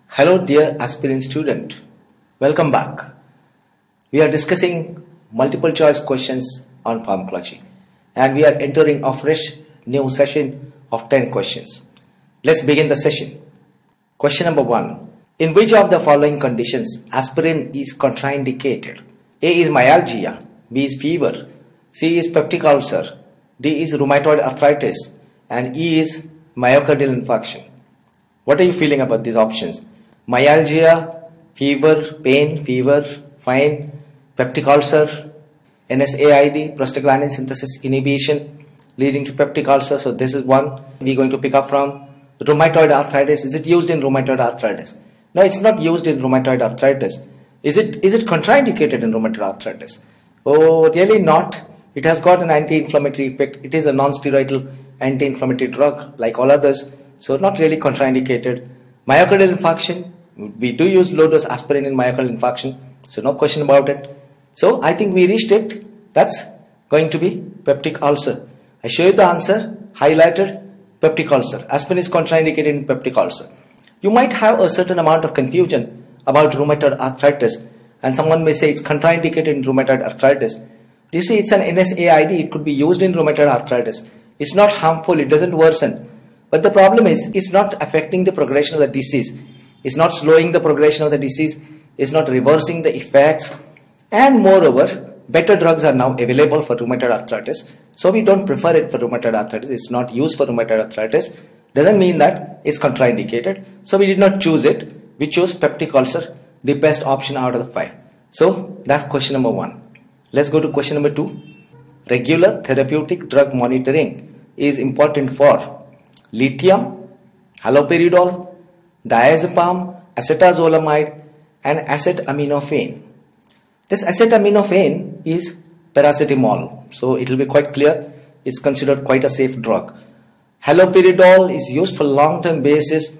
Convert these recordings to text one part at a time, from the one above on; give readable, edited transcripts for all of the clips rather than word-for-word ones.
Hello dear aspiring student, welcome back. We are discussing multiple choice questions on pharmacology and we are entering a fresh new session of 10 questions. Let's begin the session. Question number 1. In which of the following conditions aspirin is contraindicated? A is myalgia, B is fever, C is peptic ulcer, D is rheumatoid arthritis and E is myocardial infarction. What are you feeling about these options? Myalgia, fever, pain, fever, fine, peptic ulcer, NSAID, prostaglandin synthesis inhibition leading to peptic ulcer. So this is one we're going to pick up from. Rheumatoid arthritis, is it used in rheumatoid arthritis? No, it's not used in rheumatoid arthritis. Is it contraindicated in rheumatoid arthritis? Oh, really not. It has got an anti-inflammatory effect. It is a non-steroidal anti-inflammatory drug like all others. So not really contraindicated. Myocardial infarction, we do use low dose aspirin in myocardial infarction. So no question about it. So I think we reached it. That's going to be peptic ulcer. I show you the answer, highlighted, peptic ulcer. Aspirin is contraindicated in peptic ulcer. You might have a certain amount of confusion about rheumatoid arthritis and someone may say it's contraindicated in rheumatoid arthritis. You see, it's an NSAID. It could be used in rheumatoid arthritis. It's not harmful. It doesn't worsen. But the problem is, it's not affecting the progression of the disease. It's not slowing the progression of the disease. It's not reversing the effects. And moreover, better drugs are now available for rheumatoid arthritis. So we don't prefer it for rheumatoid arthritis. It's not used for rheumatoid arthritis. Doesn't mean that it's contraindicated. So we did not choose it. We chose peptic ulcer, the best option out of the 5. So that's question number 1. Let's go to question number 2. Regular therapeutic drug monitoring is important for lithium, haloperidol, diazepam, acetazolamide and acetaminophen. This acetaminophen is paracetamol, so it will be quite clear. It's considered quite a safe drug. Haloperidol is used for long-term basis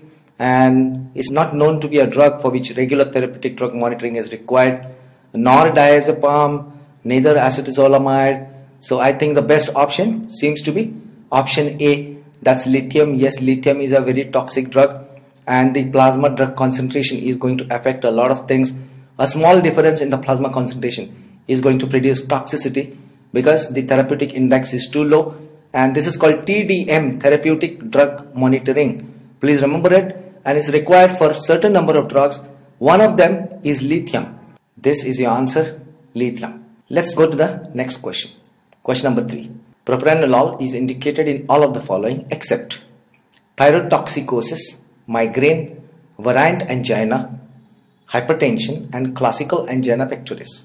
and is not known to be a drug for which regular therapeutic drug monitoring is required, nor diazepam, neither acetazolamide. So I think the best option seems to be option A. That's lithium. Yes, lithium is a very toxic drug and the plasma drug concentration is going to affect a lot of things. A small difference in the plasma concentration is going to produce toxicity because the therapeutic index is too low, and this is called TDM, therapeutic drug monitoring. Please remember it, and it's required for certain number of drugs. One of them is lithium. This is your answer, lithium. Let's go to the next question. Question number 3. Propranolol is indicated in all of the following except thyrotoxicosis, migraine, variant angina, hypertension and classical angina pectoris.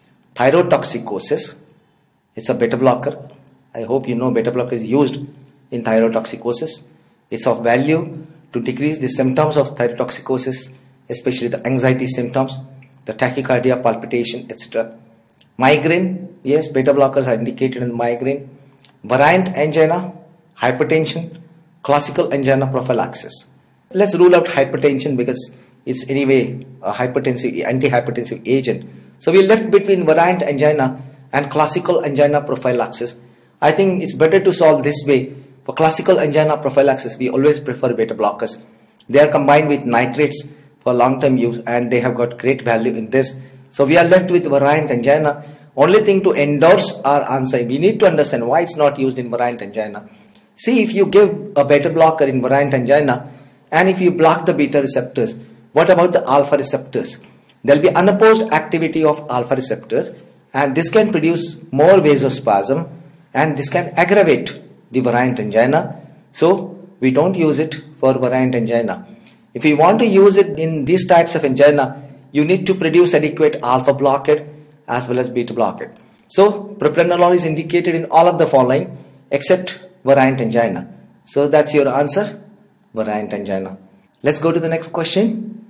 Thyrotoxicosis, it's a beta blocker. I hope you know beta blocker is used in thyrotoxicosis. It's of value to decrease the symptoms of thyrotoxicosis, especially the anxiety symptoms, the tachycardia, palpitation, etc. Migraine, yes, beta blockers are indicated in migraine. Variant angina, hypertension, classical angina prophylaxis. Let's rule out hypertension because it's anyway a hypertensive, antihypertensive agent. So we left between variant angina and classical angina prophylaxis. I think it's better to solve this way. For classical angina prophylaxis, we always prefer beta blockers. They are combined with nitrates for long-term use and they have got great value in this. So we are left with variant angina. Only thing to endorse our answer, we need to understand why it's not used in variant angina. See, if you give a beta blocker in variant angina and if you block the beta receptors, what about the alpha receptors? There will be unopposed activity of alpha receptors and this can produce more vasospasm and this can aggravate the variant angina. So we don't use it for variant angina. If you want to use it in these types of angina, you need to produce adequate alpha blockade as well as beta blockade. So propranolol is indicated in all of the following except variant angina. So that's your answer, variant angina. Let's go to the next question.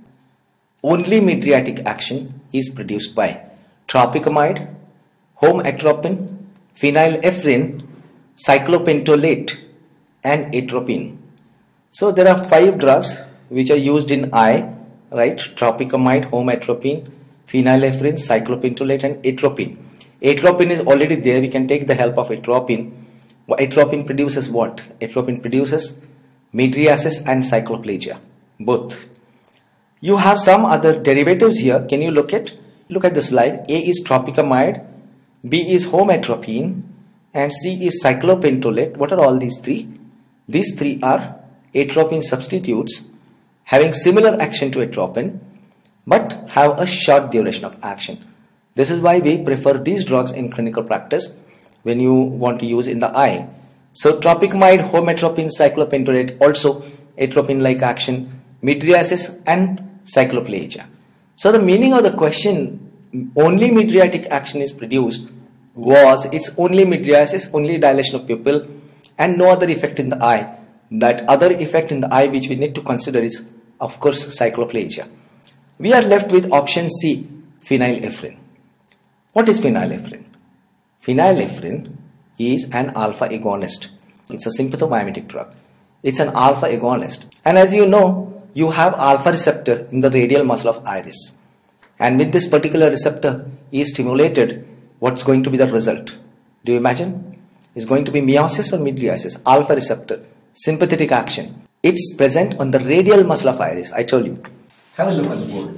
Only mydriatic action is produced by tropicamide, homatropine, phenylephrine, cyclopentolate and atropine. So there are 5 drugs which are used in eye, right? Tropicamide, homatropine, phenylephrine, cyclopentolate and atropine. Atropine is already there. We can take the help of atropine. Atropine produces what? Atropine produces mydriasis and cycloplegia, both. You have some other derivatives here. Can you look at the slide? A is tropicamide, B is hometropine, and C is cyclopentolate. What are all these three? These three are atropine substitutes having similar action to atropine but have a short duration of action. This is why we prefer these drugs in clinical practice when you want to use in the eye. So tropicamide, hometropine, cyclopentolate, also atropine-like action, mydriasis and cycloplegia. So the meaning of the question, only mydriatic action is produced, was it's only mydriasis, only dilation of pupil and no other effect in the eye. That other effect in the eye which we need to consider is of course cycloplegia. We are left with option C, phenylephrine. What is phenylephrine? Phenylephrine is an alpha agonist. It's a sympathomimetic drug. It's an alpha agonist. And as you know, you have alpha receptor in the radial muscle of iris. And with this particular receptor is stimulated, what's going to be the result? Do you imagine? It's going to be meiosis or mydriasis. Alpha receptor, sympathetic action. It's present on the radial muscle of iris. I told you. Have a look on the board.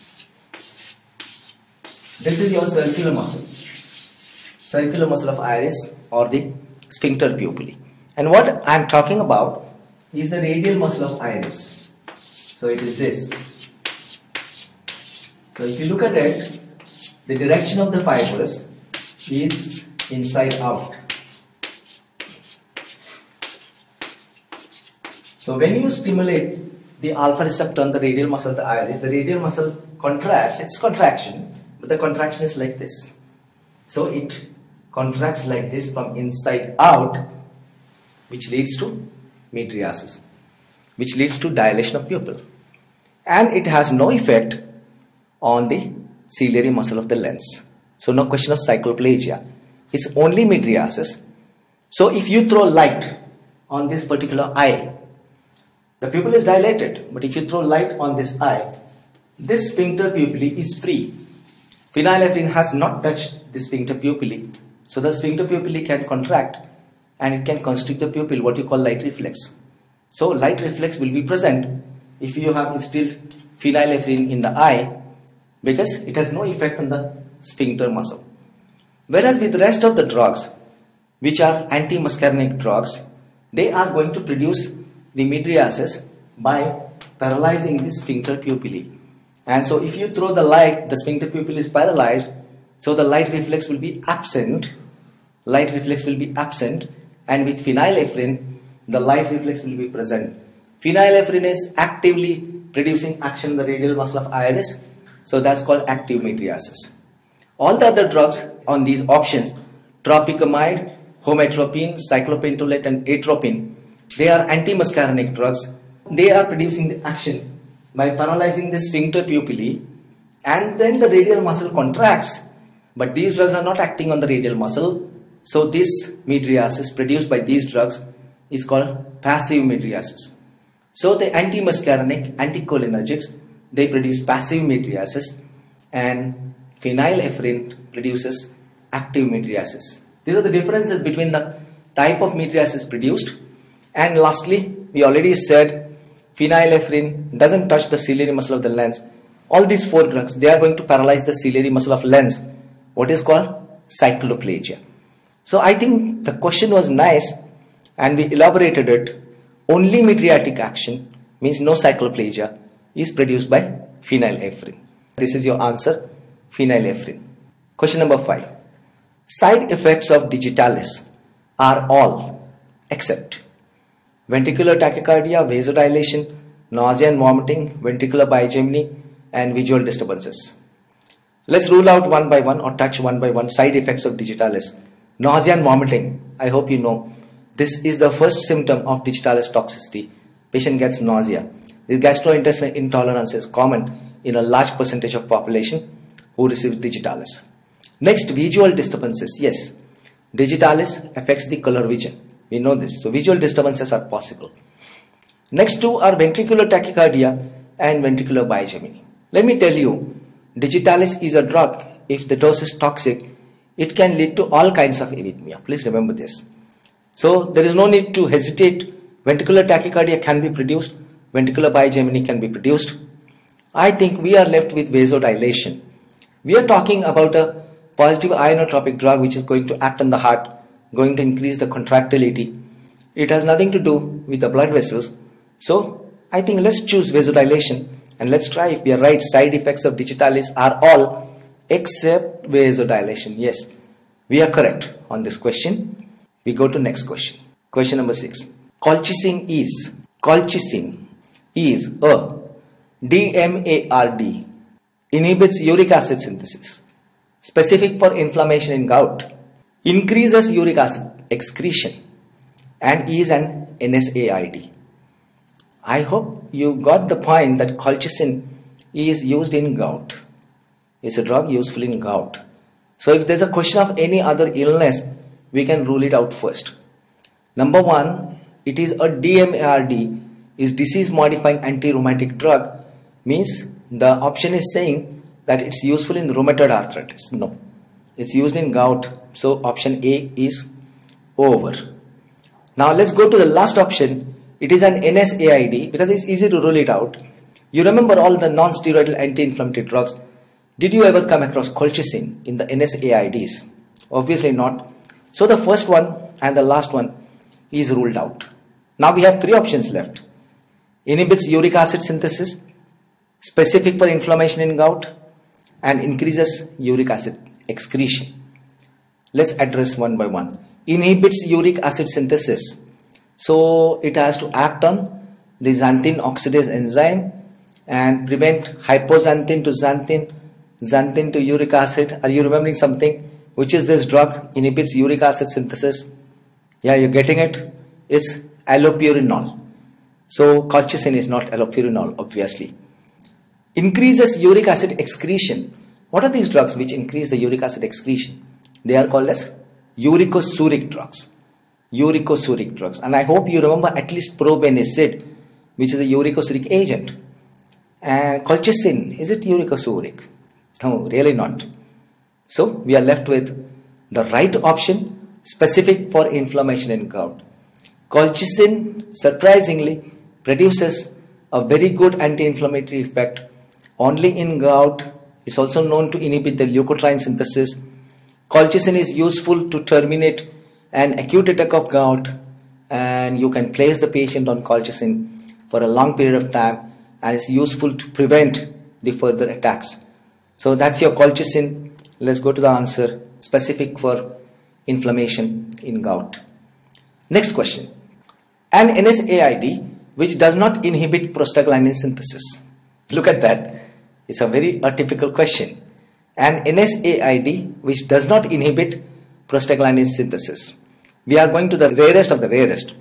This is your circular muscle. Circular muscle of iris or the sphincter pupillae. And what I am talking about is the radial muscle of iris. So it is this. So if you look at it, the direction of the fibers is inside out. So when you stimulate the alpha receptor on the radial muscle of the iris, the radial muscle contracts, it's contraction, but the contraction is like this. So it contracts like this from inside out, which leads to mydriasis, which leads to dilation of pupil. And it has no effect on the ciliary muscle of the lens. So no question of cycloplegia. It's only mydriasis. So if you throw light on this particular eye, the pupil is dilated, but if you throw light on this eye, this sphincter pupillae is free. Phenylephrine has not touched the sphincter pupillae. So the sphincter pupillae can contract and it can constrict the pupil, what you call light reflex. So light reflex will be present if you have instilled phenylephrine in the eye because it has no effect on the sphincter muscle. Whereas with the rest of the drugs, which are anti-muscarinic drugs, they are going to produce the mydriasis by paralyzing the sphincter pupillae. And so if you throw the light, the sphincter pupil is paralyzed, so the light reflex will be absent. Light reflex will be absent, and with phenylephrine, the light reflex will be present. Phenylephrine is actively producing action in the radial muscle of iris, so that's called active mydriasis. All the other drugs on these options, tropicamide, hometropine, cyclopentolate and atropine, they are anti-muscarinic drugs. They are producing the action by paralyzing the sphincter pupillae, and then the radial muscle contracts. But these drugs are not acting on the radial muscle. So this mydriasis produced by these drugs is called passive mydriasis. So the anti-muscarinic, anticholinergics, they produce passive mydriasis, and phenylephrine produces active mydriasis. These are the differences between the type of mydriasis produced. And lastly, we already said phenylephrine doesn't touch the ciliary muscle of the lens. All these four drugs, they are going to paralyze the ciliary muscle of lens, what is called cycloplegia. So I think the question was nice and we elaborated it. Only mydriatic action means no cycloplegia is produced by phenylephrine. This is your answer, phenylephrine. Question number 5. Side effects of digitalis are all except ventricular tachycardia, vasodilation, nausea and vomiting, ventricular bigeminy and visual disturbances. Let's rule out one by one or touch one by one side effects of digitalis. Nausea and vomiting, I hope you know, this is the first symptom of digitalis toxicity. Patient gets nausea. This gastrointestinal intolerance is common in a large percentage of population who receive digitalis. Next, visual disturbances. Yes, digitalis affects the color vision. We know this. So visual disturbances are possible. Next two are ventricular tachycardia and ventricular bigeminy. Let me tell you, digitalis is a drug. If the dose is toxic, it can lead to all kinds of arrhythmia. Please remember this. So there is no need to hesitate. Ventricular tachycardia can be produced. Ventricular bigeminy can be produced. I think we are left with vasodilation. We are talking about a positive ionotropic drug which is going to act on the heart, going to increase the contractility. It has nothing to do with the blood vessels. So I think let's choose vasodilation and let's try if we are right. Side effects of digitalis are all except vasodilation. Yes, we are correct on this question. We go to next question. Question number 6. Colchicine is a DMARD, inhibits uric acid synthesis, specific for inflammation in gout, increases uric acid excretion, and is an NSAID. I hope you got the point that colchicine is used in gout. It's a drug useful in gout. So if there's a question of any other illness, we can rule it out first. Number 1, it is a DMARD, is disease modifying anti-rheumatic drug, means the option is saying that it's useful in rheumatoid arthritis. No, it's used in gout. So option A is over. Now let's go to the last option. It is an NSAID because it's easy to rule it out. You remember all the non-steroidal anti-inflammatory drugs. Did you ever come across colchicine in the NSAIDs? Obviously not. So the first one and the last one is ruled out. Now we have 3 options left. Inhibits uric acid synthesis, specific for inflammation in gout, and increases uric acid excretion. Let's address one by one. Inhibits uric acid synthesis. So it has to act on the xanthine oxidase enzyme and prevent hypoxanthine to xanthine, xanthine to uric acid. Are you remembering something? Which is this drug? Inhibits uric acid synthesis. Yeah, you're getting it? It's allopurinol. So colchicine is not allopurinol, obviously. Increases uric acid excretion. What are these drugs which increase the uric acid excretion? They are called as uricosuric drugs. Uricosuric drugs. And I hope you remember at least probenecid, which is a uricosuric agent. And colchicine, is it uricosuric? No, really not. So we are left with the right option, specific for inflammation in gout. Colchicine, surprisingly, produces a very good anti-inflammatory effect only in gout. It's also known to inhibit the leukotriene synthesis. Colchicine is useful to terminate an acute attack of gout, and you can place the patient on colchicine for a long period of time, and it's useful to prevent the further attacks. So that's your colchicine. Let's go to the answer, specific for inflammation in gout. Next question. An NSAID which does not inhibit prostaglandin synthesis. Look at that. It's a very atypical question. An NSAID which does not inhibit prostaglandin synthesis. We are going to the rarest of the rarest.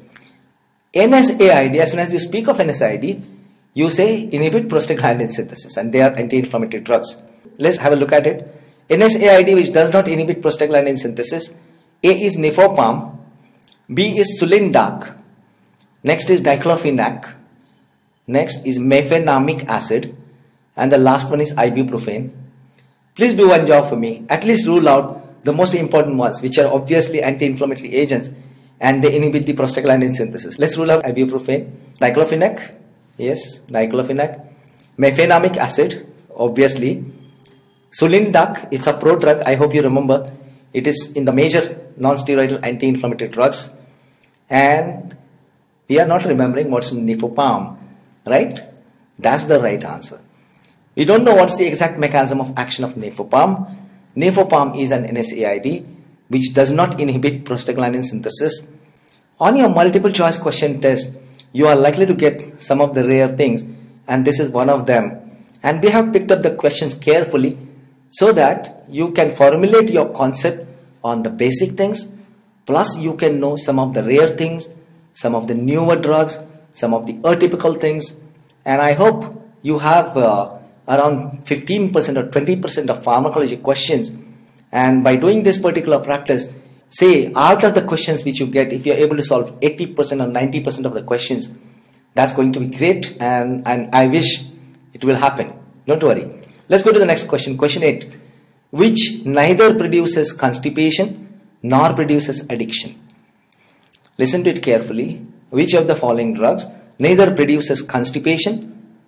NSAID, as soon as you speak of NSAID, you say inhibit prostaglandin synthesis, and they are anti-inflammatory drugs. Let's have a look at it. NSAID which does not inhibit prostaglandin synthesis. A is nifopam, B is sulindac, next is diclofenac, next is mefenamic acid, and the last one is ibuprofen. Please do one job for me. At least rule out the most important ones, which are obviously anti-inflammatory agents and they inhibit the prostaglandin synthesis. Let's rule out ibuprofen. Diclofenac, yes, diclofenac. Mefenamic acid, obviously. Sulindac, it's a prodrug. I hope you remember. It is in the major non-steroidal anti-inflammatory drugs. And we are not remembering what's nifopam, right? That's the right answer. We don't know what's the exact mechanism of action of nifopam. Nifopam is an NSAID which does not inhibit prostaglandin synthesis. On your multiple choice question test, you are likely to get some of the rare things, and this is one of them. And we have picked up the questions carefully so that you can formulate your concept on the basic things, plus you can know some of the rare things, some of the newer drugs, some of the atypical things. And I hope you have around 15% or 20% of pharmacology questions. And by doing this particular practice, say out of the questions which you get, if you're able to solve 80% or 90% of the questions, that's going to be great, and I wish it will happen. Don't worry. Let's go to the next question. Question 8. Which neither produces constipation nor produces addiction? Listen to it carefully. Which of the following drugs neither produces constipation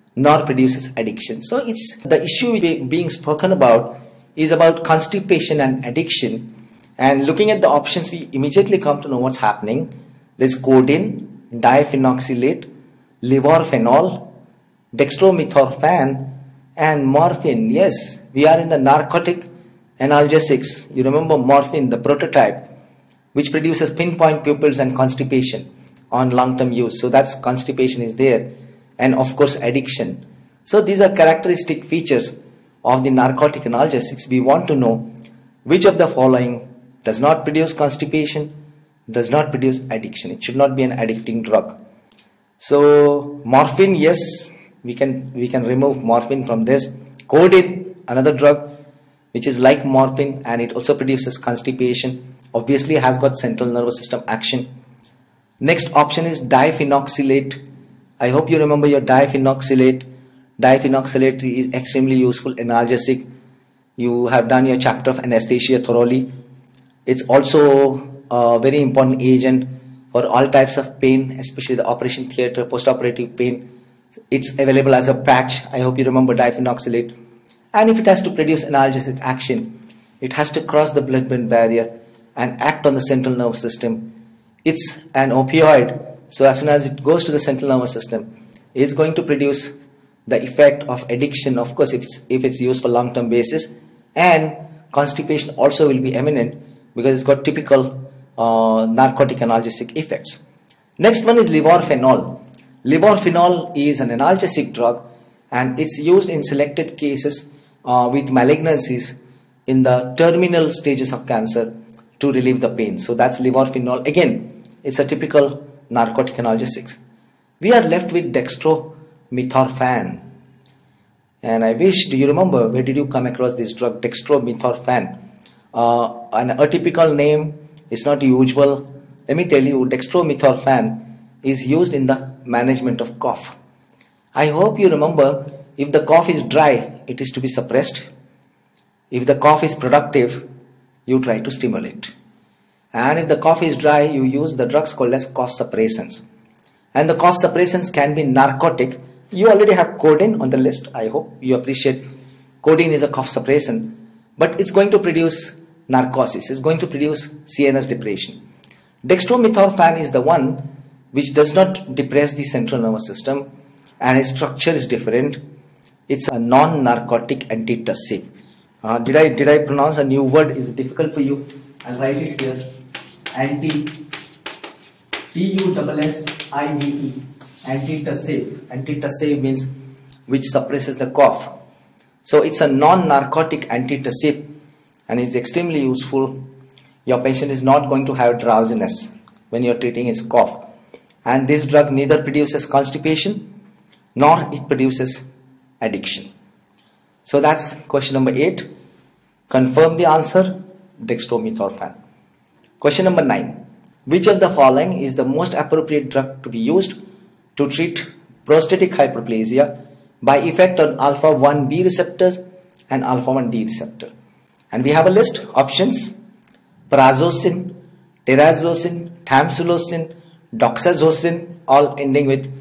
nor produces addiction. So it's the issue being spoken about is about constipation and addiction. And looking at the options, we immediately come to know what's happening. There's codeine, diphenoxylate, levorphenol, dextromethorphan, and morphine. Yes, we are in the narcotic analgesics. You remember morphine, the prototype, which produces pinpoint pupils and constipation on long-term use. So that's constipation is there, and of course addiction. So these are characteristic features of the narcotic analgesics. We want to know which of the following does not produce constipation, does not produce addiction. It should not be an addicting drug. So morphine, yes, we can remove morphine from this. Codeine, another drug which is like morphine, and it also produces constipation. Obviously has got central nervous system action. Next option is diphenoxylate. I hope you remember your diphenoxylate. Diphenoxylate is extremely useful analgesic. You have done your chapter of anesthesia thoroughly. It's also a very important agent for all types of pain, especially the operation theatre, post-operative pain. It's available as a patch. I hope you remember diphenoxylate. And if it has to produce analgesic action, it has to cross the blood-brain barrier and act on the central nervous system. It's an opioid, so as soon as it goes to the central nervous system, it's going to produce the effect of addiction, of course, if it's used for long-term basis, and constipation also will be eminent because it's got typical narcotic analgesic effects. Next one is levorphenol. Levorphenol is an analgesic drug, and it's used in selected cases with malignancies in the terminal stages of cancer to relieve the pain. So that's levorphenol. Again, it's a typical narcotic analgesics. We are left with dextromethorphan. And I wish, do you remember, where did you come across this drug, dextromethorphan? An atypical name is not usual. Let me tell you, dextromethorphan is used in the management of cough. I hope you remember, if the cough is dry, it is to be suppressed. If the cough is productive, you try to stimulate. And if the cough is dry, you use the drugs called as cough suppressants. And the cough suppressants can be narcotic. You already have codeine on the list. I hope you appreciate codeine is a cough suppressant, but it's going to produce narcosis. It's going to produce CNS depression. Dextromethorphan is the one which does not depress the central nervous system, and its structure is different. It's a non-narcotic antitussive. Did I pronounce a new word? Is it difficult for you? I'll write it here. T-U-S-S-I-V-E. Antitussive. Antitussive means which suppresses the cough. So it's a non-narcotic antitussive, and it's extremely useful. Your patient is not going to have drowsiness when you're treating his cough. And this drug neither produces constipation nor it produces addiction. So that's question number 8. Confirm the answer, dextromethorphan. Question number 9. Which of the following is the most appropriate drug to be used to treat prostatic hyperplasia by effect on alpha-1b receptors and alpha-1d receptor? And we have a list options: prazosin, terazosin, tamsulosin, doxazosin, all ending with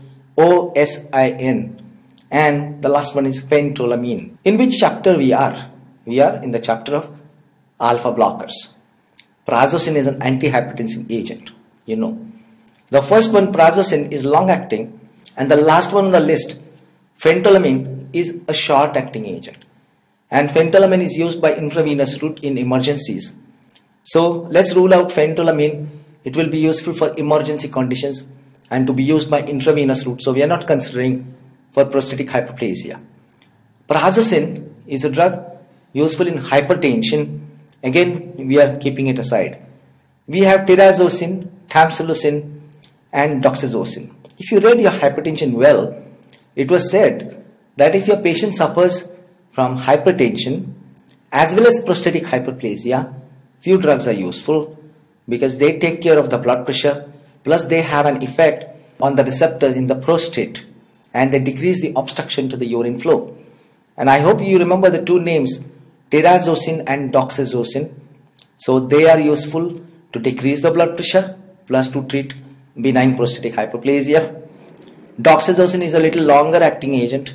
OSIN. And the last one is phentolamine. In which chapter we are? We are in the chapter of alpha blockers. Prazosin is an antihypertensive agent, you know. The first one, prazosin, is long acting, and the last one on the list, phentolamine, is a short acting agent. And phentolamine is used by intravenous route in emergencies. So let's rule out phentolamine. It will be useful for emergency conditions and to be used by intravenous route. So we are not considering for prostatic hyperplasia. Prazosin is a drug useful in hypertension. Again, we are keeping it aside. We have terazosin, tamsulosin, and doxazosin. If you read your hypertension well, it was said that if your patient suffers from hypertension as well as prostatic hyperplasia, few drugs are useful because they take care of the blood pressure, plus they have an effect on the receptors in the prostate, and they decrease the obstruction to the urine flow. And I hope you remember the two names, terazosin and doxazosin. So they are useful to decrease the blood pressure plus to treat benign prostatic hyperplasia. Doxazosin is a little longer acting agent,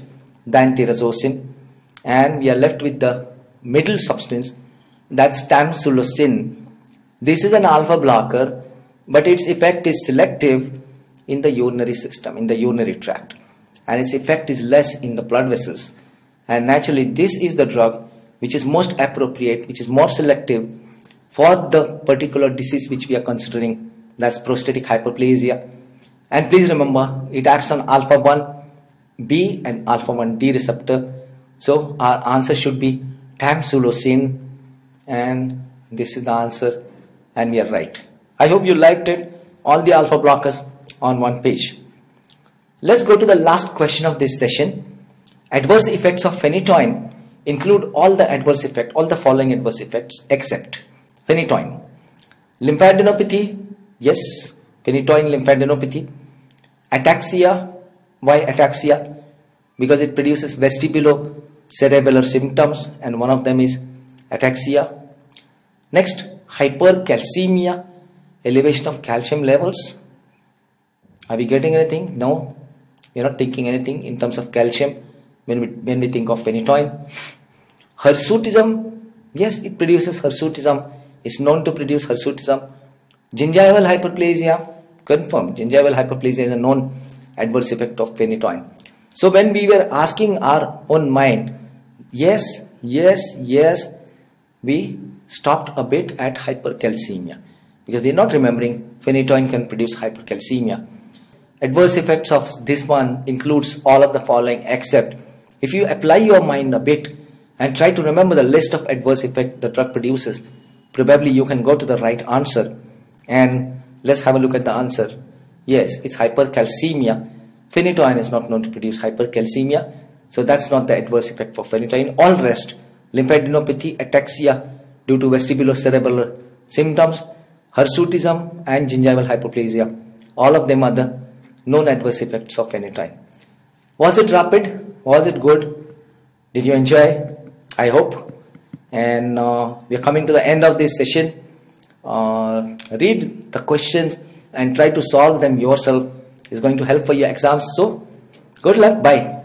than tirazosin, and we are left with the middle substance, that's tamsulosin. This is an alpha blocker, but its effect is selective in the urinary system, in the urinary tract, and its effect is less in the blood vessels. And naturally, this is the drug which is most appropriate, which is more selective for the particular disease which we are considering, that's prostatic hyperplasia. And please remember, it acts on alpha 1b and alpha 1d receptor. So our answer should be tamsulosin, and this is the answer, and we are right. I hope you liked it, all the alpha blockers on one page. Let's go to the last question of this session. Adverse effects of phenytoin include all the following adverse effects except phenytoin. Lymphadenopathy, yes, phenytoin lymphadenopathy. Ataxia, why ataxia? Because it produces vestibulocerebellar symptoms, and one of them is ataxia. Next, hypercalcemia, elevation of calcium levels. Are we getting anything? No, we are not thinking anything in terms of calcium when we think of phenytoin. Hirsutism, yes, it produces hirsutism, it's known to produce hirsutism. Gingival hyperplasia, confirmed, gingival hyperplasia is a known adverse effect of phenytoin. So when we were asking our own mind, yes, we stopped a bit at hypercalcemia, because we are not remembering phenytoin can produce hypercalcemia. Adverse effects of this one includes all of the following except. If you apply your mind a bit and try to remember the list of adverse effects the drug produces, probably you can go to the right answer. And let's have a look at the answer. Yes, it's hypercalcemia. Phenytoin is not known to produce hypercalcemia, so that's not the adverse effect for phenytoin. All rest, lymphadenopathy, ataxia due to vestibulocerebellar symptoms, hirsutism and gingival hyperplasia, all of them are the known adverse effects of phenytoin. Was it rapid? Was it good? Did you enjoy? I hope. And we are coming to the end of this session. Read the questions and try to solve them yourself. It's going to help for your exams. So, good luck. Bye.